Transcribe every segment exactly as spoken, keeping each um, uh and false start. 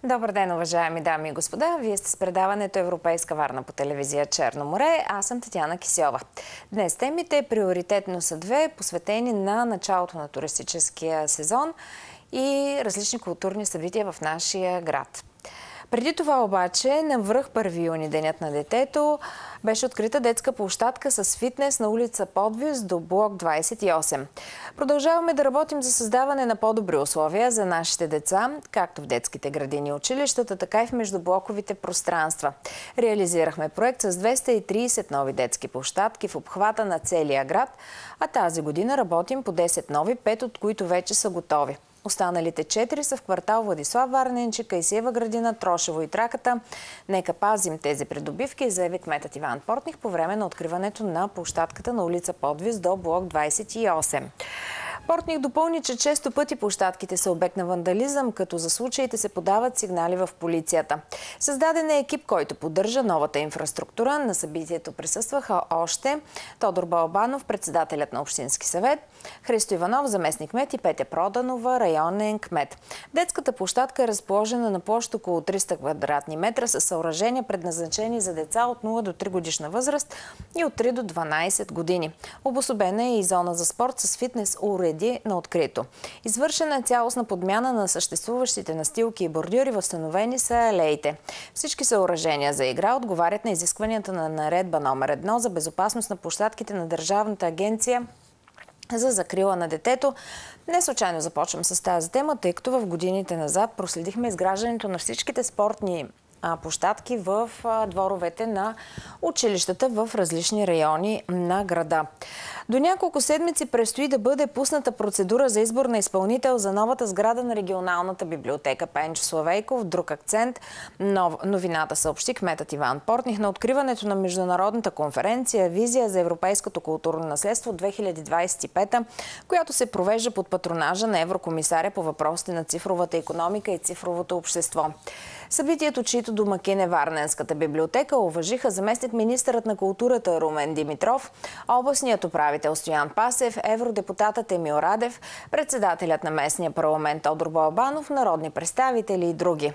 Добър ден, уважаеми дами и господа! Вие сте с предаването Европейска Варна по телевизия Черно море. Аз съм Татяна Кисьова. Днес темите приоритетно са две, посветени на началото на туристическия сезон и различни културни събития в нашия град. Преди това обаче, навръх първи юни, Денят на детето, беше открита детска площадка с фитнес на улица Подвис до блок двадесет и осем. Продължаваме да работим за създаване на по-добри условия за нашите деца, както в детските градини и училищата, така и в междублоковите пространства. Реализирахме проект с двеста и тридесет нови детски площадки в обхвата на целия град, а тази година работим по десет нови, пет от които вече са готови. Останалите четири са в квартал Владислав Варненчик, Кайсиева градина, Трошево и Траката. Нека пазим тези придобивки, заяви кметът Иван Портних по време на откриването на площадката на улица Подвис до блок двадесет и осем. Портних допълни, че често пъти площадките са обект на вандализъм, като за случаите се подават сигнали в полицията. Създаден е екип, който поддържа новата инфраструктура. На събитието присъстваха още Тодор Балабанов, председателят на Общински съвет, Христо Иванов, заместник кмет, и Петя Проданова, районен кмет. Детската площадка е разположена на площ около триста квадратни метра с съоръжения, предназначени за деца от нула до три годишна възраст и от три до дванадесет години. Обособена е и зона за спорт с фитнес уреди на открито. Извършена е цялостна подмяна на съществуващите настилки и бордюри, възстановени са алеите. Всички съоръжения за игра отговарят на изискванията на наредба номер едно за безопасност на площадките на Държавната агенция за закрила на детето. Не случайно започвам с тази тема, тъй като в годините назад проследихме изграждането на всичките спортни площадки в дворовете на училищата в различни райони на града. До няколко седмици предстои да бъде пусната процедура за избор на изпълнител за новата сграда на регионалната библиотека Пенчо Славейков. Друг акцент. Нов... Новината съобщи кметът Иван Портних на откриването на международната конференция «Визия за европейското културно наследство две хиляди двадесет и пета», която се провежда под патронажа на еврокомисаря по въпросите на цифровата икономика и цифровото общество. Събитието, чието домакин е Варненската библиотека, уважиха заместник министърът на културата Румен Димитров, областният управител Стоян Пасев, евродепутатът Емил Радев, председателят на местния парламент Тодор Балабанов, народни представители и други.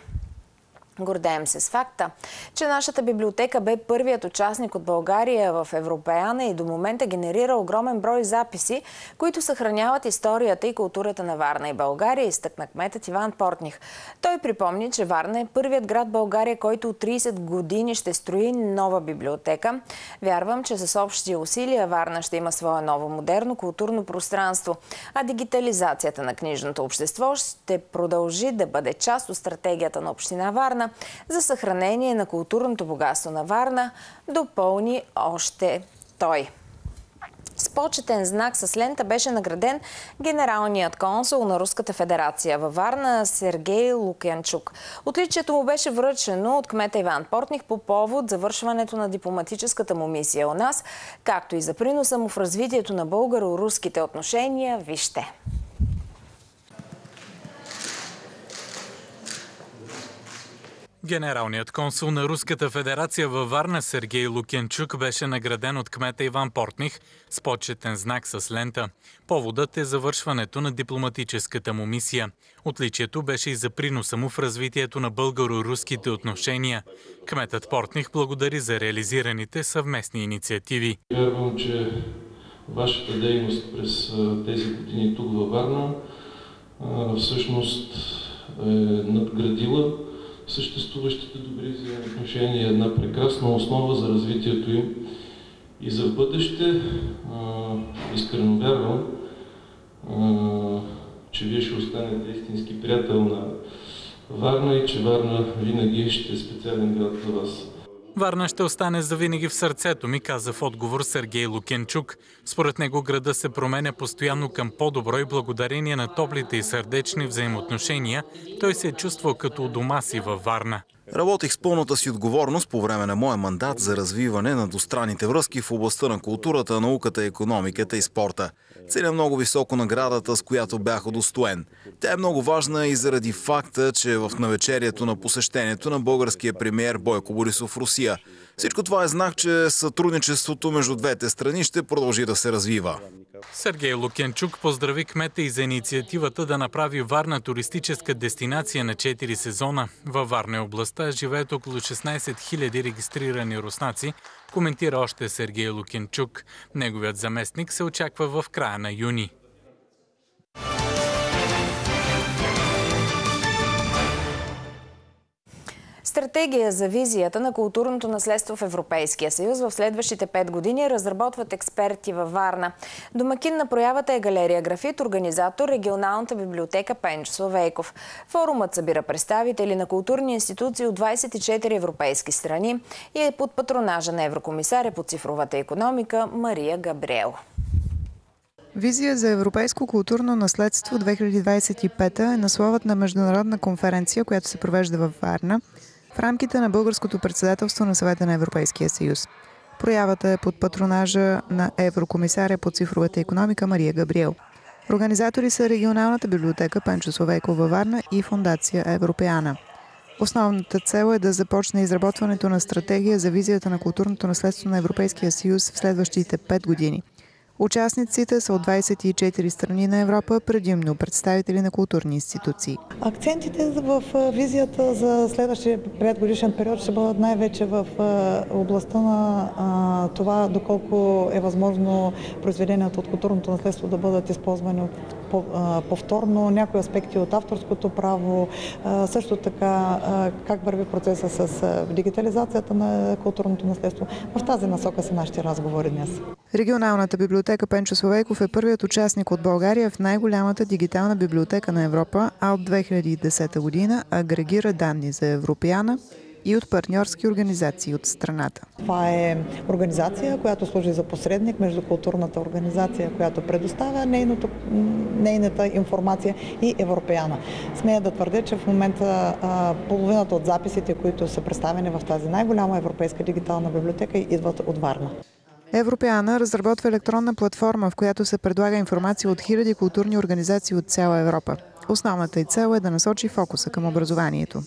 Гордеем се с факта, че нашата библиотека бе първият участник от България в Европеана и до момента генерира огромен брой записи, които съхраняват историята и културата на Варна и България, изтъкна кметът Иван Портних. Той припомни, че Варна е първият град в България, който от тридесет години ще строи нова библиотека. Вярвам, че с общи усилия Варна ще има свое ново модерно културно пространство, а дигитализацията на книжното общество ще продължи да бъде част от стратегията на община Варна за съхранение на културното богатство на Варна, допълни още той. С почетен знак с лента беше награден генералният консул на Руската федерация във Варна Сергей Лукянчук. Отличието му беше връчено от кмета Иван Портних по повод завършването на дипломатическата му мисия у нас, както и за приноса му в развитието на българо-руските отношения. Вижте! Генералният консул на Руската федерация във Варна Сергей Лукянчук беше награден от кмета Иван Портних с почетен знак с лента. Поводът е завършването на дипломатическата му мисия. Отличието беше и за приноса му в развитието на българо-руските отношения. Кметът Портних благодари за реализираните съвместни инициативи. Вярвам, че вашата дейност през тези години тук във Варна всъщност е надградила съществуващите добри взаимоотношения е една прекрасна основа за развитието им и за бъдеще. Искрено вярвам, че вие ще останете истински приятел на Варна и че Варна винаги ще е специален град за вас. Варна ще остане завинаги в сърцето ми, каза в отговор Сергей Лукянчук. Според него града се променя постоянно към по-добро и благодарение на топлите и сърдечни взаимоотношения той се е чувствал като у дома си във Варна. Работих с пълната си отговорност по време на моя мандат за развиване на двустранните връзки в областта на културата, науката, икономиката и спорта. Целя много високо наградата, с която бях удостоен. Тя е много важна и заради факта, че в навечерието на посещението на българския премиер Бойко Борисов в Русия Всичко това е знак, че сътрудничеството между двете страни ще продължи да се развива. Сергей Лукенчук поздрави кмета и за инициативата да направи Варна туристическа дестинация на четири сезона. Във Варна и областта живеят около шестнайсет хиляди регистрирани руснаци, коментира още Сергей Лукенчук. Неговият заместник се очаква в края на юни. Стратегия за визията на културното наследство в Европейския съюз в следващите пет години разработват експерти във Варна. Домакин на проявата е галерия Графит, организатор регионалната библиотека Пенчо Славейков. Форумът събира представители на културни институции от двайсет и четири европейски страни и е под патронажа на еврокомисаря по цифровата икономика Мария Габриел. Визия за европейско културно наследство две хиляди двайсет и пета е насловът на международна конференция, която се провежда във Варна в рамките на българското председателство на Съвета на Европейския съюз. Проявата е под патронажа на еврокомисаря по цифровата икономика Мария Габриел. Организатори са регионалната библиотека Пенчо Славейков във Варна и фондация Европеана. Основната цел е да започне изработването на стратегия за визията на културното наследство на Европейския съюз в следващите пет години. Участниците са от двайсет и четири страни на Европа, предимно представители на културни институции. Акцентите в визията за следващия петгодишен период ще бъдат най-вече в областта на това доколко е възможно произведенията от културното наследство да бъдат използвани повторно, някои аспекти от авторското право, също така как върви процеса с дигитализацията на културното наследство. В тази насока са нашите разговори днес. Регионалната библиотека Пенчо Славейков е първият участник от България в най-голямата дигитална библиотека на Европа, а от две хиляди и десета година агрегира данни за Европеана и от партньорски организации от страната. Това е организация, която служи за посредник между културната организация, която предоставя нейното, нейната информация и Европеана. Смея да твърдя, че в момента а, половината от записите, които са представени в тази най-голяма европейска дигитална библиотека, идват от Варна. Европеана разработва електронна платформа, в която се предлага информация от хиляди културни организации от цяла Европа. Основната й цел е да насочи фокуса към образованието.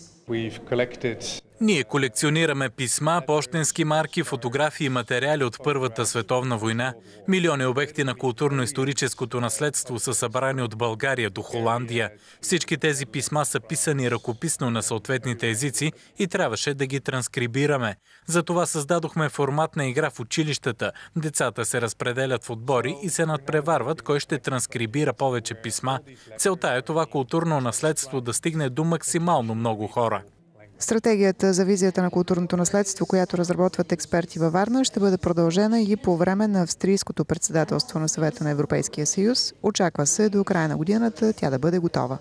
Ние колекционираме писма, пощенски марки, фотографии и материали от Първата световна война. Милиони обекти на културно-историческото наследство са събрани от България до Холандия. Всички тези писма са писани ръкописно на съответните езици и трябваше да ги транскрибираме. Затова създадохме форматна игра в училищата. Децата се разпределят в отбори и се надпреварват кой ще транскрибира повече писма. Целта е това културно наследство да стигне до максимално много хора. Стратегията за визията на културното наследство, която разработват експерти във Варна, ще бъде продължена и по време на австрийското председателство на Съвета на Европейския съюз. Очаква се до края на годината тя да бъде готова.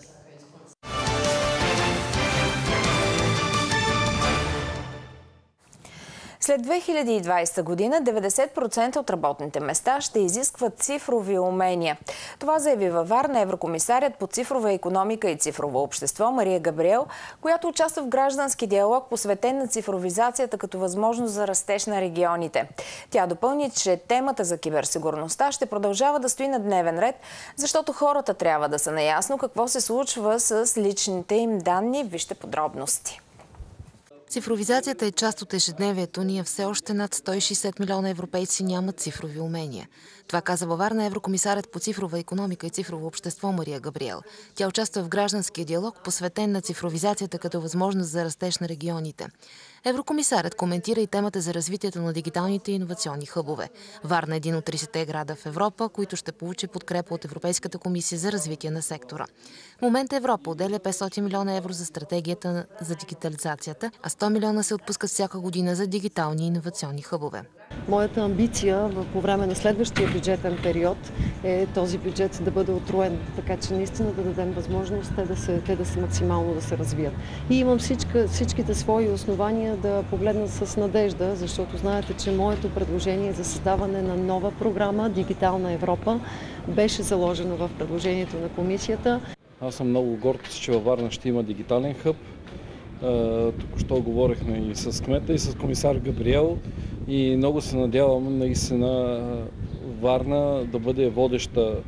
След две хиляди и двайсета година деветдесет процента от работните места ще изискват цифрови умения. Това заяви във Варна еврокомисарят по цифрова икономика и цифрово общество Мария Габриел, която участва в граждански диалог, посветен на цифровизацията като възможност за растеж на регионите. Тя допълни, че темата за киберсигурността ще продължава да стои на дневен ред, защото хората трябва да са наясно какво се случва с личните им данни. Вижте подробности. Цифровизацията е част от ежедневието ни, а все още над сто и шейсет милиона европейци нямат цифрови умения. Това каза във Варна еврокомисарят по цифрова икономика и цифрово общество Мария Габриел. Тя участва в гражданския диалог, посветен на цифровизацията като възможност за растеж на регионите. Еврокомисарят коментира и темата за развитието на дигиталните и иновационни хъбове. Варна е един от тридесетте града в Европа, които ще получи подкрепа от Европейската комисия за развитие на сектора. В момента Европа отделя петстотин милиона евро за стратегията за дигитализацията, а сто милиона се отпускат всяка година за дигитални и иновационни хъбове. Моята амбиция по време на следващия бюджетен период е този бюджет да бъде отроен, така че наистина да дадем възможност те да се, те да се максимално да се развият. И имам всички, всичките свои основания да погледна с надежда, защото знаете, че моето предложение за създаване на нова програма Дигитална Европа беше заложено в предложението на комисията. Аз съм много горд, че във Варна ще има дигитален хъб. Току-що говорихме и с кмета, и с комисар Габриел и много се надявам наистина Варна да бъде водеща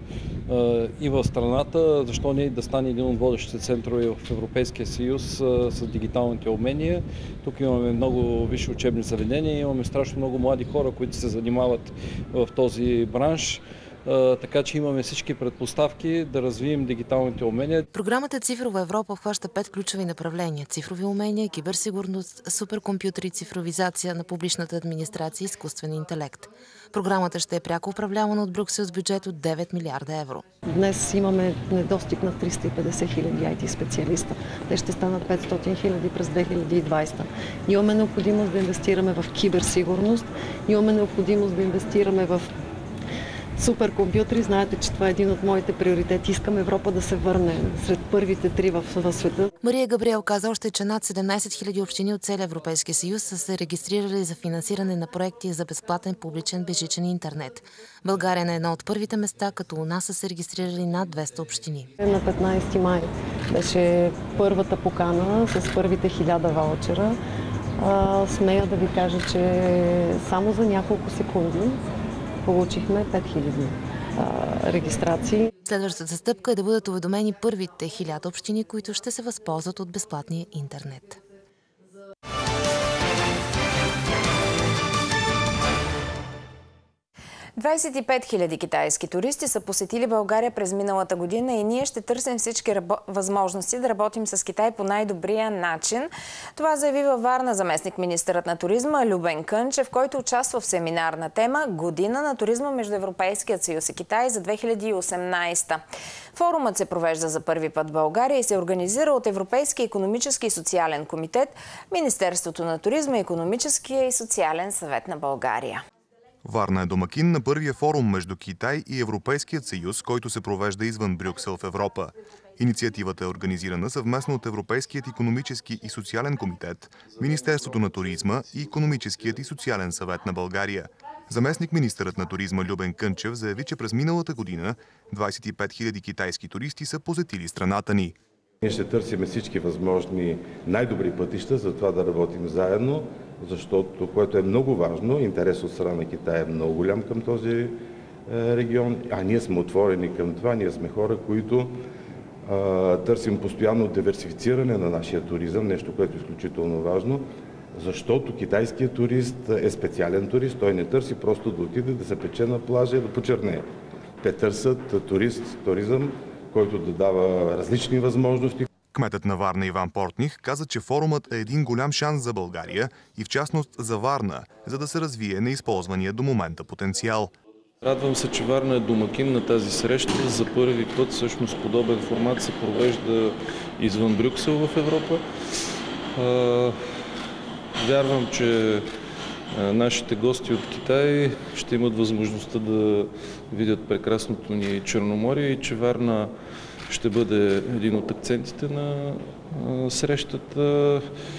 и в страната, защо не да стане един от водещите центрове в Европейския съюз с дигиталните умения. Тук имаме много висши учебни заведения, имаме страшно много млади хора, които се занимават в този бранш. Така че имаме всички предпоставки да развием дигиталните умения. Програмата Цифрова Европа обхваща пет ключови направления: цифрови умения, киберсигурност, суперкомпютри, цифровизация на публичната администрация и изкуствен интелект. Програмата ще е пряко управлявана от Брюксел с бюджет от девет милиарда евро. Днес имаме недостиг на триста и петдесет хиляди ай ти специалиста. Те ще станат петстотин хиляди през две хиляди и двадесета. Имаме необходимост да инвестираме в киберсигурност, имаме необходимост да инвестираме в суперкомпютри. Знаете, че това е един от моите приоритети. Искам Европа да се върне сред първите три в, в света. Мария Габриел каза още, че над седемнадесет хиляди общини от целия Европейския съюз са се регистрирали за финансиране на проекти за безплатен публичен безжичен интернет. България е на едно от първите места, като у нас са се регистрирали над двеста общини. На петнадесети май беше първата покана с първите хиляда ваучера. А, смея да ви кажа, че само за няколко секунди получихме пет хиляди регистрации. Следващата стъпка е да бъдат уведомени първите хиляда общини, които ще се възползват от безплатния интернет. двадесет и пет хиляди китайски туристи са посетили България през миналата година и ние ще търсим всички рабо... възможности да работим с Китай по най-добрия начин. Това заяви във Варна заместник-министърът на туризма Любен Кънчев, който участва в семинар на тема "Година на туризма между Европейският съюз и Китай за две хиляди и осемнадесета. Форумът се провежда за първи път в България и се организира от Европейския икономически и социален комитет, Министерството на туризма и Икономическия и социален съвет на България. Варна е домакин на първия форум между Китай и Европейският съюз, който се провежда извън Брюксел в Европа. Инициативата е организирана съвместно от Европейският икономически и социален комитет, Министерството на туризма и Икономическият и социален съвет на България. Заместник-министърът на туризма Любен Кънчев заяви, че през миналата година двадесет и пет хиляди китайски туристи са посетили страната ни. Ние ще търсим всички възможни най-добри пътища за това да работим заедно, защото, което е много важно, интерес от страна на Китай е много голям към този регион, а ние сме отворени към това, ние сме хора, които а, търсим постоянно диверсифициране на нашия туризъм, нещо, което е изключително важно, защото китайският турист е специален турист, той не търси просто да отиде да се пече на плажа и да почерне. Те търсят турист, туризъм, който да дава различни възможности. Кметът на Варна Иван Портних каза, че форумът е един голям шанс за България и в частност за Варна, за да се развие неизползвания до момента потенциал. Радвам се, че Варна е домакин на тази среща. За първи път всъщност подобен формат се провежда извън Брюксел в Европа. Вярвам, че нашите гости от Китай ще имат възможността да видят прекрасното ни Черноморие и че Варна ще бъде един от акцентите на срещата.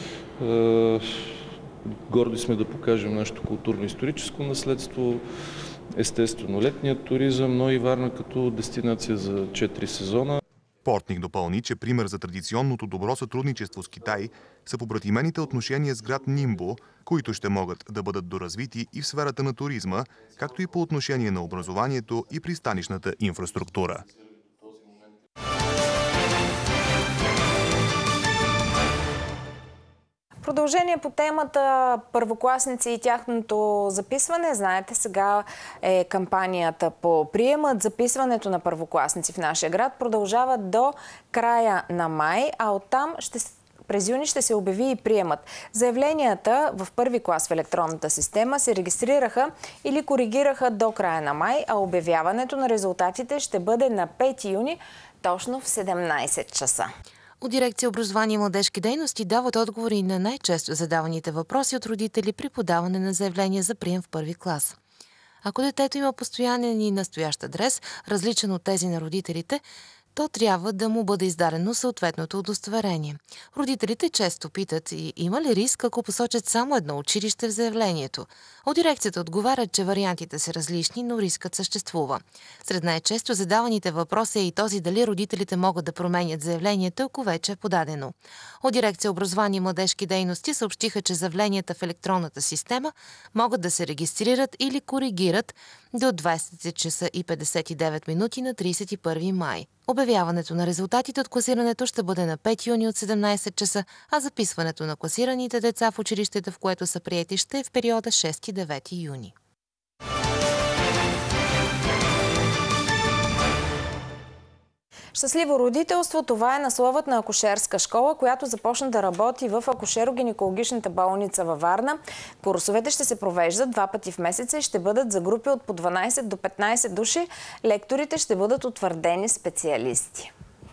Горди сме да покажем нашето културно-историческо наследство, естествено летният туризъм, но и Варна като дестинация за четири сезона. Портних допълни, че пример за традиционното добро сътрудничество с Китай са побратимените отношения с град Нимбо, които ще могат да бъдат доразвити и в сферата на туризма, както и по отношение на образованието и пристанищната инфраструктура. Продължение по темата първокласници и тяхното записване. Знаете, сега е кампанията по приемът. Записването на първокласници в нашия град продължава до края на май, а оттам ще, през юни ще се обяви и приемът. Заявленията в първи клас в електронната система се регистрираха или коригираха до края на май, а обявяването на резултатите ще бъде на пети юни, точно в седемнадесет часа. От дирекция образование и младежки дейности дават отговори на най-често задаваните въпроси от родители при подаване на заявление за прием в първи клас. Ако детето има постоянен и настоящ адрес, различен от тези на родителите, то трябва да му бъде издадено съответното удостоверение. Родителите често питат и има ли риск, ако посочат само едно училище в заявлението. От дирекцията отговарят, че вариантите са различни, но рискът съществува. Сред най-често задаваните въпроси е и този дали родителите могат да променят заявлението, ако вече е подадено. От дирекция образование и младежки дейности съобщиха, че заявленията в електронната система могат да се регистрират или коригират до двайсет часа и петдесет и девет минути на трийсет и първи май. Обявяването на резултатите от класирането ще бъде на пети юни от седемнайсет часа, а записването на класираните деца в училището, в което са приети, ще е в периода шести до девети юни. Щастливо родителство, това е насловът на акушерска школа, която започна да работи в акушеро-гинекологичната болница във Варна. Курсовете ще се провеждат два пъти в месеца и ще бъдат за групи от по дванайсет до петнайсет души. Лекторите ще бъдат утвърдени специалисти.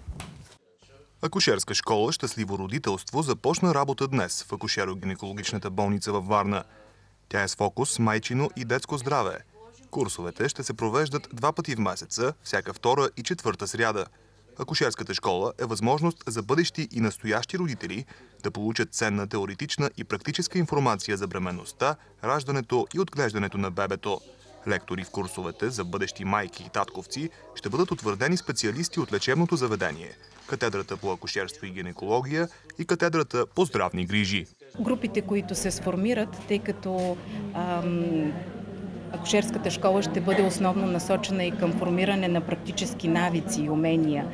Акушерска школа «Щастливо родителство» започна работа днес в акушеро-гинекологичната болница във Варна. Тя е с фокус майчино и детско здраве. Курсовете ще се провеждат два пъти в месеца, всяка втора и четвърта сряда. Акушерската школа е възможност за бъдещи и настоящи родители да получат ценна теоретична и практическа информация за бременността, раждането и отглеждането на бебето. Лектори в курсовете за бъдещи майки и татковци ще бъдат утвърдени специалисти от лечебното заведение, катедрата по акушерство и гинекология и катедрата по здравни грижи. Групите, които се сформират, тъй като ам... акушерската школа ще бъде основно насочена и към формиране на практически навици и умения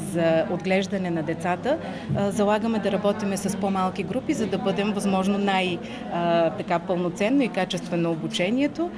за отглеждане на децата. Залагаме да работиме с по-малки групи, за да бъдем възможно най-пълноценно и качествено обучението.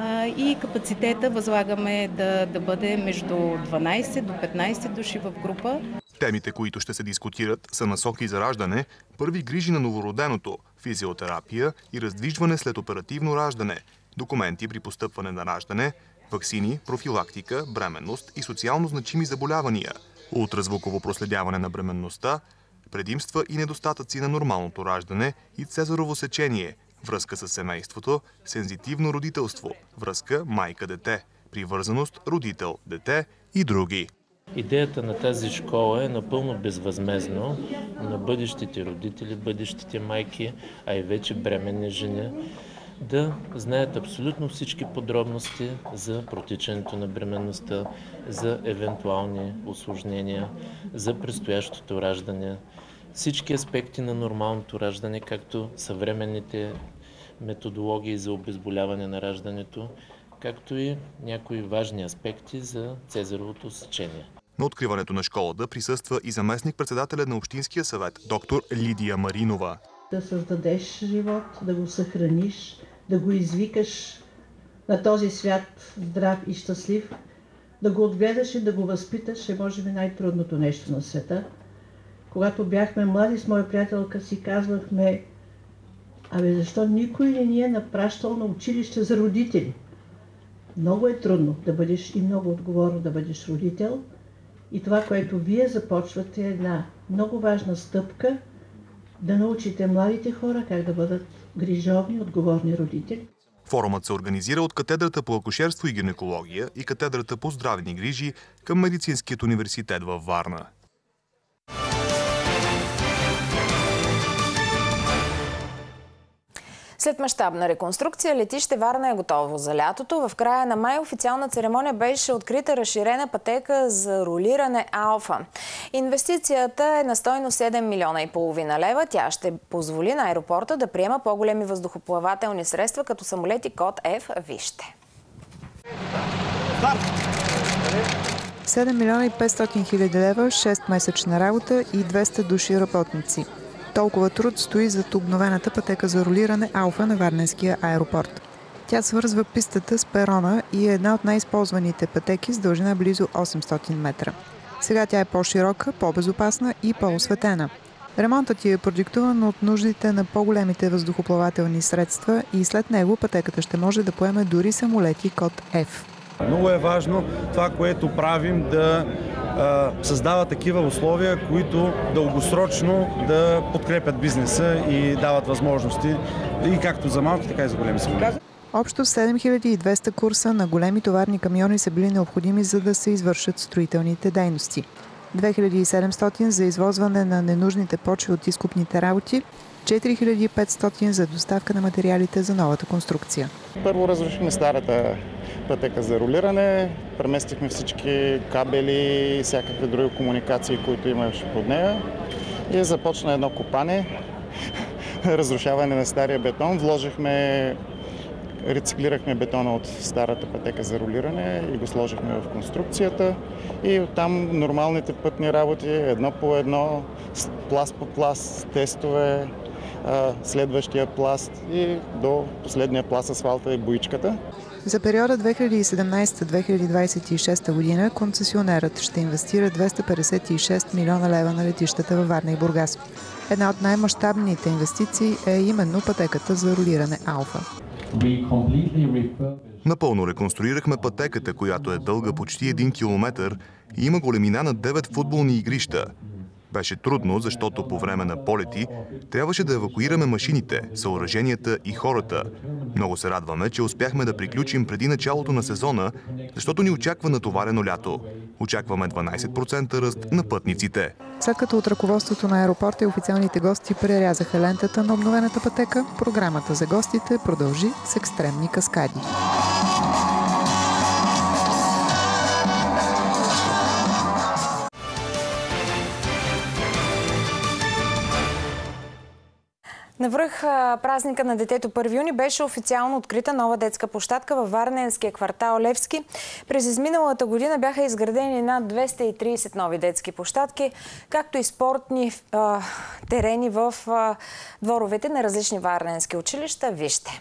И капацитета възлагаме да, да бъде между дванайсет до петнайсет души в група. Темите, които ще се дискутират, са насоки за раждане, първи грижи на новороденото, физиотерапия и раздвижване след оперативно раждане, документи при постъпване на раждане, ваксини, профилактика, бременност и социално значими заболявания, ултразвуково проследяване на бременността, предимства и недостатъци на нормалното раждане и цезарово сечение, връзка с семейството, сензитивно родителство, връзка майка-дете, привързаност родител-дете и други. Идеята на тази школа е напълно безвъзмездно на бъдещите родители, бъдещите майки, а и вече бременни жени, да знаят абсолютно всички подробности за протичането на бременността, за евентуални усложнения, за предстоящото раждане, всички аспекти на нормалното раждане, както съвременните методологии за обезболяване на раждането, както и някои важни аспекти за цезаровото сечение. На откриването на школата присъства и заместник-председателя на Общинския съвет, доктор Лидия Маринова. Да създадеш живот, да го съхраниш, да го извикаш на този свят здрав и щастлив, да го отгледаш и да го възпиташ е може би най-трудното нещо на света. Когато бяхме млади с моя приятелка си казвахме, абе защо никой не ни е напращал на училище за родители? Много е трудно да бъдеш и много отговорно да бъдеш родител и това, което вие започвате е една много важна стъпка да научите младите хора как да бъдат грижовни, отговорни родители. Форумът се организира от катедрата по акушерство и гинекология и катедрата по здравни грижи към Медицинският университет във Варна. След мащабна реконструкция, летище Варна е готово за лятото. В края на май официална церемония беше открита разширена пътека за ролиране Алфа. Инвестицията е на стойност седем милиона и половина лева. Тя ще позволи на аеропорта да приема по-големи въздухоплавателни средства, като самолети код F. Вижте. седем милиона и петстотин хиляди лева, шест-месечна работа и двеста души работници. Толкова труд стои зад обновената пътека за ролиране Алфа на Варненския аеропорт. Тя свързва пистата с перона и е една от най-използваните пътеки с дължина близо осемстотин метра. Сега тя е по-широка, по-безопасна и по-осветена. Ремонтът е продиктуван от нуждите на по-големите въздухоплавателни средства и след него пътеката ще може да поеме дори самолети код F. Много е важно това, което правим, да а, създава такива условия, които дългосрочно да подкрепят бизнеса и дават възможности и както за малки, така и за големи самолети. Общо седем хиляди и двеста курса на големи товарни камиони са били необходими, за да се извършат строителните дейности. две хиляди и седемстотин за извозване на ненужните почви от изкопните работи, четири хиляди и петстотин за доставка на материалите за новата конструкция. Първо разрушихме старата пътека за рулиране, преместихме всички кабели и всякакви други комуникации, които имаше под нея и започна едно копане, разрушаване на стария бетон. Вложихме, рециклирахме бетона от старата пътека за рулиране и го сложихме в конструкцията и оттам нормалните пътни работи, едно по едно, пласт по пласт, тестове, следващия пласт и до последния пласт асфалта и боичката. За периода две хиляди и седемнадесета - две хиляди двадесет и шеста година концесионерът ще инвестира двеста петдесет и шест милиона лева на летищата във Варна и Бургас. Една от най-мащабните инвестиции е именно пътеката за рулиране Алфа. Напълно реконструирахме пътеката, която е дълга почти един километър и има големина на девет футболни игрища. Беше трудно, защото по време на полети трябваше да евакуираме машините, съоръженията и хората. Много се радваме, че успяхме да приключим преди началото на сезона, защото ни очаква натоварено лято. Очакваме дванадесет процента ръст на пътниците. След като от ръководството на аеропорта и официалните гости прерязаха лентата на обновената пътека, програмата за гостите продължи с екстремни каскади. Навръх празника на детето първи юни беше официално открита нова детска площадка във варненския квартал Левски. През изминалата година бяха изградени над двеста и тридесет нови детски площадки, както и спортни а, терени в а, дворовете на различни варненски училища. Вижте!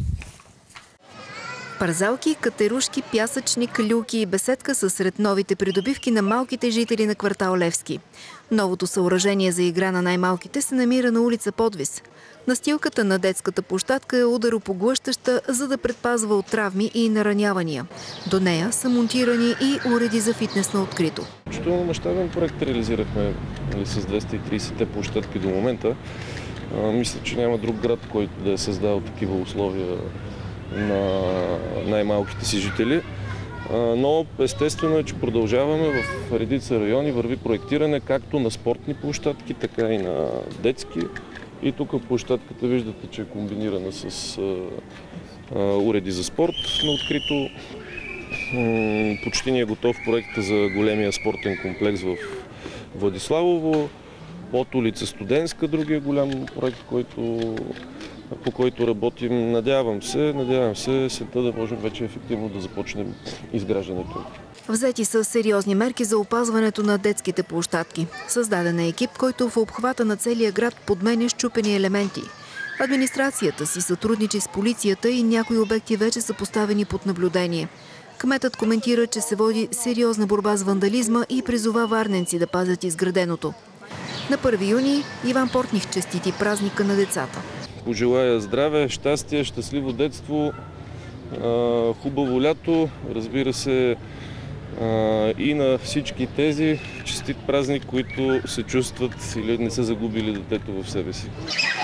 Парзалки, катерушки, пясъчник, люлки и беседка са сред новите придобивки на малките жители на квартал Левски. Новото съоръжение за игра на най-малките се намира на улица Подвис. Настилката на детската площадка е ударопоглъщаща, за да предпазва от травми и наранявания. До нея са монтирани и уреди за фитнес на открито. Изключително мащабен проект реализирахме с двеста и тридесет площадки до момента. А, мисля, че няма друг град, който да е създал такива условия на най-малките си жители. Но естествено е, че продължаваме в редица райони, върви проектиране както на спортни площадки, така и на детски. И тук площадката виждате, че е комбинирана с а, уреди за спорт на открито. Почти ни е готов проекта за големия спортен комплекс в Владиславово. От улица Студентска, другия голям проект, който по който работим. Надявам се, надявам се, сета да можем вече ефективно да започнем изграждането. Взети са сериозни мерки за опазването на детските площадки. Създаден е екип, който в обхвата на целия град подменя счупени елементи. Администрацията си сътрудничи с полицията и някои обекти вече са поставени под наблюдение. Кметът коментира, че се води сериозна борба с вандализма и призова варненци да пазят изграденото. На първи юни Иван Портних честити празника на децата. Пожелая здраве, щастие, щастливо детство, хубаво лято, разбира се, и на всички тези честит празник, които се чувстват или не са загубили детето в себе си.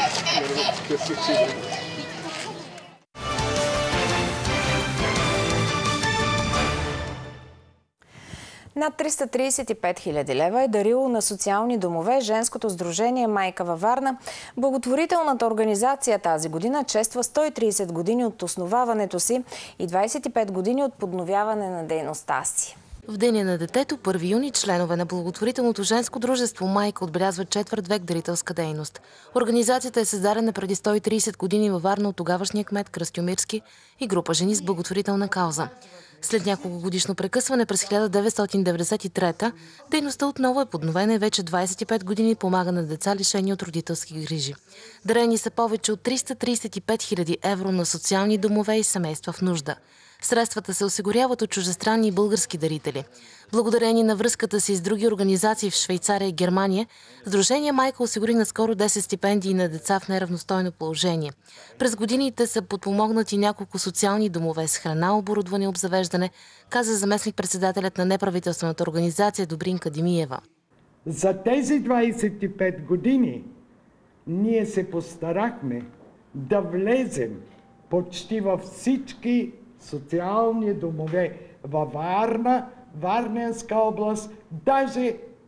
Над триста тридесет и пет хиляди лева е дарило на социални домове женското сдружение Майка във Варна. Благотворителната организация тази година чества сто и тридесет години от основаването си и двадесет и пет години от подновяване на дейността си. В Деня на детето, първи юни, членове на благотворителното женско дружество Майка отбелязват четвърт век дарителска дейност. Организацията е създадена преди сто и тридесет години във Варна от тогавашния кмет Кръстю Мирски и група жени с благотворителна кауза. След няколко годишно прекъсване през хиляда деветстотин деветдесет и трета дейността отново е подновена и вече двадесет и пет години помага на деца, лишени от родителски грижи. Дарени са повече от триста тридесет и пет хиляди евро на социални домове и семейства в нужда. Средствата се осигуряват от чуждестранни и български дарители. Благодарение на връзката си с други организации в Швейцария и Германия, Сдружение Майка осигури наскоро десет стипендии на деца в неравностойно положение. През годините са подпомогнати няколко социални домове с храна, оборудване и обзавеждане, каза заместник-председателят на неправителствената организация Добринка Димиева. За тези двадесет и пет години ние се постарахме да влезем почти във всички социални домове във Варна, Варненска област, даже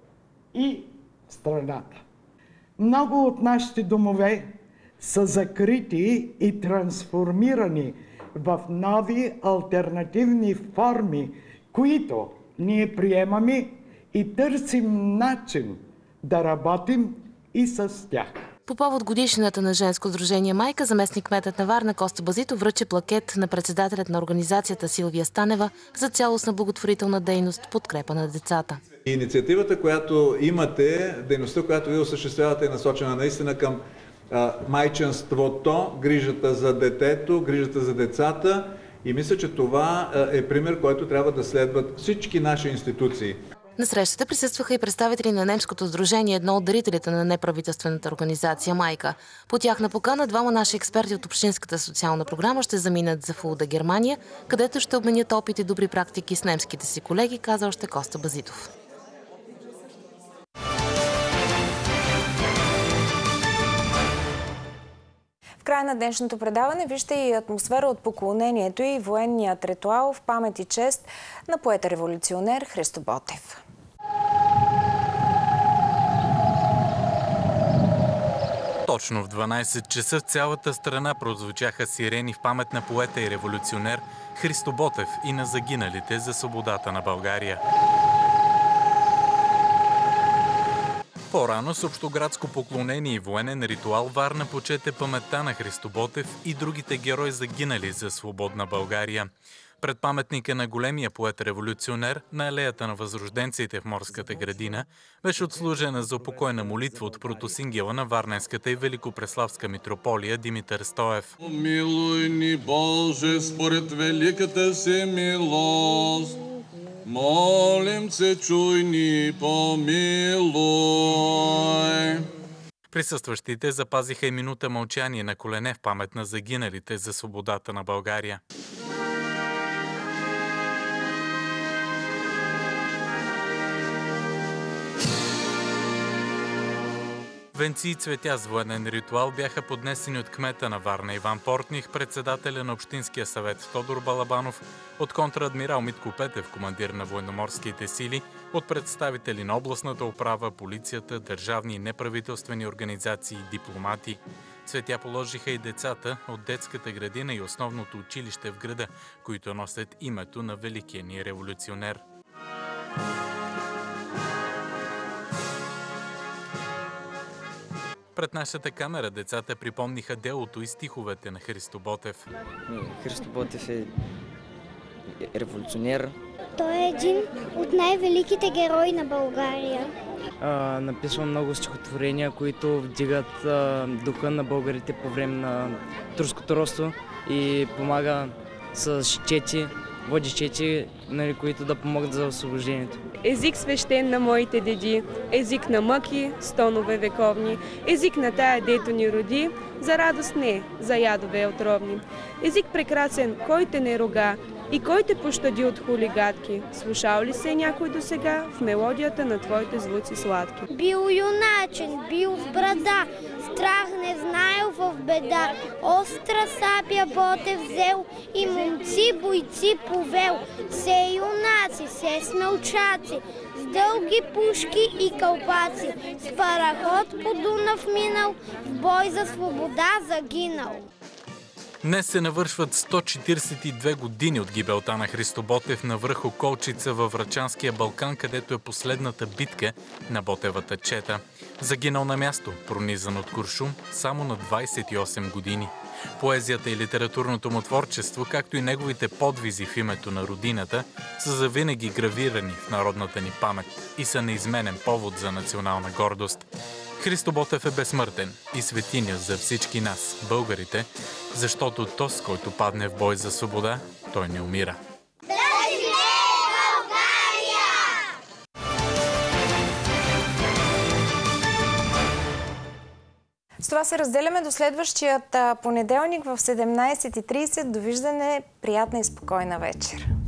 и страната. Много от нашите домове са закрити и трансформирани в нови алтернативни форми, които ние приемаме и търсим начин да работим и с тях. По повод годишнината на Женско сдружение Майка, заместник-кметът на Варна Коста Базитов връчи плакет на председателят на организацията Силвия Станева за цялостна благотворителна дейност в подкрепа на децата. Инициативата, която имате, дейността, която ви осъществявате, е насочена наистина към а, майчинството, грижата за детето, грижата за децата, и мисля, че това е пример, който трябва да следват всички наши институции. На срещата присъстваха и представители на Немското сдружение, едно от дарителите на неправителствената организация Майка. По тяхна покана двама наши експерти от Общинската социална програма ще заминат за Фулда, Германия, където ще обменят опит и добри практики с немските си колеги, каза още Коста Базитов. В края на днешното предаване вижте и атмосфера от поклонението и военният ритуал в памет и чест на поета-революционер Христо Ботев. Точно в дванайсет часа в цялата страна прозвучаха сирени в памет на поета и революционер Христо Ботев и на загиналите за свободата на България. По-рано с общоградско поклонение и военен ритуал Варна почете паметта на Христо Ботев и другите герои загинали за свободна България. Пред паметника на големия поет-революционер на алеята на възрожденците в Морската градина беше отслужена за упокойна молитва от протосингела на Варненската и Великопреславска митрополия Димитър Стоев. Милуй ни, Боже, според великата си милост. Молим се, чуй ни, помилуй. Присъстващите запазиха и минута мълчание на колене в памет на загиналите за свободата на България. Венци и цветя с военен ритуал бяха поднесени от кмета на Варна Иван Портних, председателя на Общинския съвет Тодор Балабанов, от контрадмирал Митко Петев, командир на военноморските сили, от представители на областната управа, полицията, държавни и неправителствени организации и дипломати. Цветя положиха и децата от детската градина и основното училище в града, които носят името на великия ни революционер. Пред нашата камера децата припомниха делото и стиховете на Христо Ботев. Христо Ботев е революционер. Той е един от най-великите герои на България. А, написва много стихотворения, които вдигат а, духа на българите по време на турското робство и помага с чети, води чети, нали, които да помогат за освобождението. Език свещен на моите деди, език на мъки, стонове вековни, език на тая, дето ни роди, за радост не, за ядове отровни. Език прекрасен, кой те не рога и кой те пощади от хулигатки. Слушал ли се някой досега в мелодията на твоите звуци сладки? Бил юначен, бил с брада, страх не знаел в беда. Остра сапя Ботев взел и момци бойци повел. Се юнаци, се смелчаци, с дълги пушки и кълпаци. С параход по Дунав минал, в бой за свобода загинал. Днес се навършват сто четиридесет и две години от гибелта на Христо Ботев на връх Околчица във Врачанския Балкан, където е последната битка на Ботевата чета. Загинал на място, пронизан от куршум, само на двадесет и осем години. Поезията и литературното му творчество, както и неговите подвизи в името на родината, са завинаги гравирани в народната ни памет и са неизменен повод за национална гордост. Христо Ботев е безсмъртен и светиня за всички нас, българите, защото този, който падне в бой за свобода, той не умира. С това се разделяме до следващият понеделник в седемнадесет и тридесет. Довиждане, приятна и спокойна вечер.